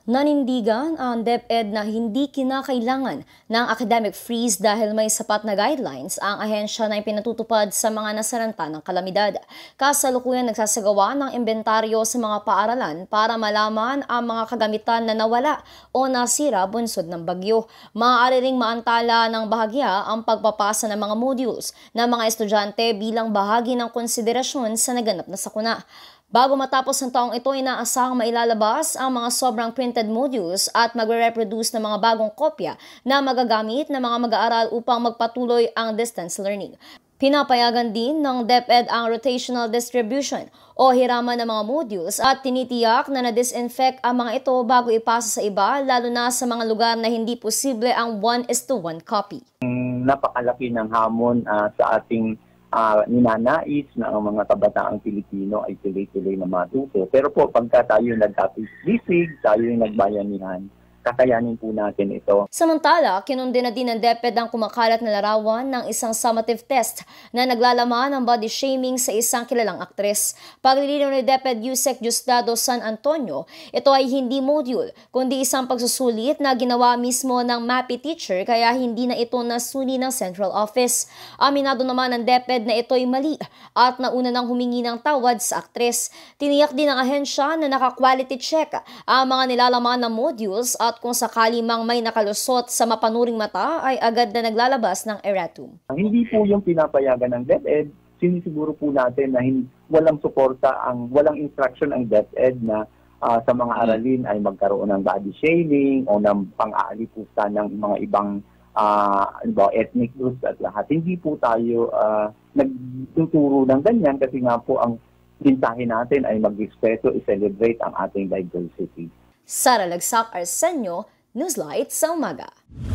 Nanindigan ang Deped na hindi kinakailangan ng academic freeze dahil may sapat na guidelines ang ahensya na ipinatutupad sa mga nasaranta ng kalamidad. Kasalukuyan nagsasagawa ng inventaryo sa mga paaralan para malaman ang mga kagamitan na nawala o nasira bunsod ng bagyo. Maaari ring maantala ng bahagya ang pagpapasa ng mga modules ng mga estudyante bilang bahagi ng konsiderasyon sa naganap na sakuna. Bago matapos ang taong ito, inaasahang mailalabas ang mga sobrang printed modules at magre-reproduce ng mga bagong kopya na magagamit ng mga mag-aaral upang magpatuloy ang distance learning. Pinapayagan din ng Deped ang rotational distribution o hiraman ng mga modules at tinitiyak na na-disinfect ang mga ito bago ipasa sa iba, lalo na sa mga lugar na hindi posible ang 1:1 copy. Napakalaki ng hamon sa ating ninanais na ang mga kabataang Pilipino ay tuloy-tuloy na matuto. Pero po, pagka tayo nagkapisig, tayo yung nagbayanihan, kakayanin po natin ito. Samantala, kinundi na din ng Deped ang kumakalat na larawan ng isang summative test na naglalaman ng body shaming sa isang kilalang aktres. Paglilinaw ni Deped Yusek Diosdado San Antonio, ito ay hindi module, kundi isang pagsusulit na ginawa mismo ng MAPI teacher kaya hindi na ito nasuni ng Central Office. Aminado naman ng Deped na ito ay mali at nauna nang humingi ng tawad sa aktres. Tiniyak din ng ahensya na naka-quality check ang mga nilalaman ng modules at kung sakali mang may nakalusot sa mapanuring mata ay agad na naglalabas ng erratum. Hindi po yung pinapayagan ng DepEd, sinisiguro po natin na walang suporta, walang instruction ang DepEd na sa mga aralin ay magkaroon ng body shaming o ng pang-aalipusta ng mga ibang ethnic groups at lahat. Hindi po tayo nagtuturo ng ganyan kasi nga po ang mensahe natin ay mag-respeto, i-celebrate ang ating diversity. Sara Lagsak, Arsenio, Newslight sa Umaga.